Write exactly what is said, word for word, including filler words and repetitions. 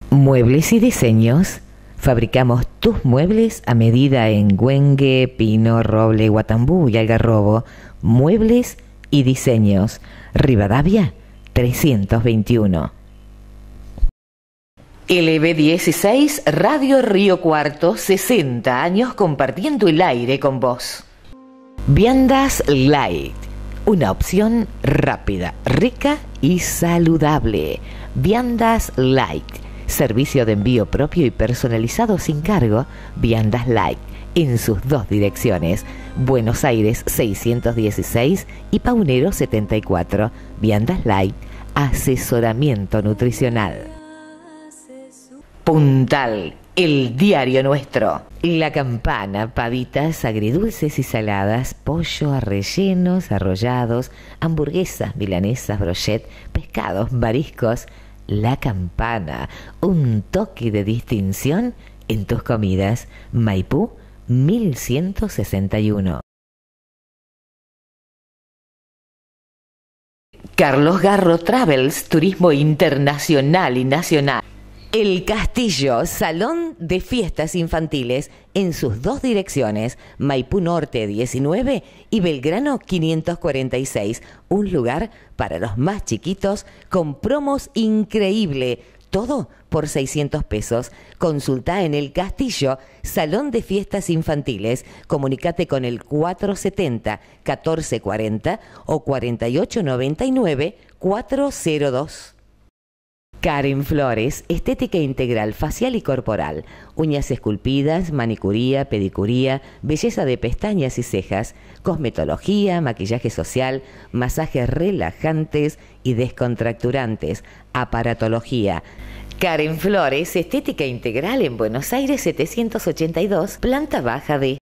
Muebles y diseños. Fabricamos tus muebles a medida en Güengue, Pino, Roble, Guatambú y Algarrobo. Muebles y diseños. Rivadavia trescientos veintiuno. L B dieciséis, Radio Río Cuarto, sesenta años compartiendo el aire con vos. Viandas Light, una opción rápida, rica y saludable. Viandas Light, servicio de envío propio y personalizado sin cargo. Viandas Light, en sus dos direcciones, Buenos Aires seiscientos dieciséis y Paunero setenta y cuatro. Viandas Light, asesoramiento nutricional. Puntal, el diario nuestro. La Campana, pavitas agridulces y saladas, pollo a rellenos, arrollados, hamburguesas, milanesas, brochet, pescados, mariscos. La Campana, un toque de distinción en tus comidas. Maipú mil ciento sesenta y uno. Carlos Garro Travels, turismo internacional y nacional. El Castillo, salón de fiestas infantiles en sus dos direcciones, Maipú Norte diecinueve y Belgrano quinientos cuarenta y seis. Un lugar para los más chiquitos con promos increíble. Todo por seiscientos pesos. Consulta en El Castillo, salón de fiestas infantiles. Comunicate con el cuatro setenta, catorce cuarenta o cuarenta y ocho noventa y nueve, cuatrocientos dos. Karen Flores, estética integral facial y corporal, uñas esculpidas, manicuría, pedicuría, belleza de pestañas y cejas, cosmetología, maquillaje social, masajes relajantes y descontracturantes, aparatología. Karen Flores, estética integral en Buenos Aires setecientos ochenta y dos, planta baja de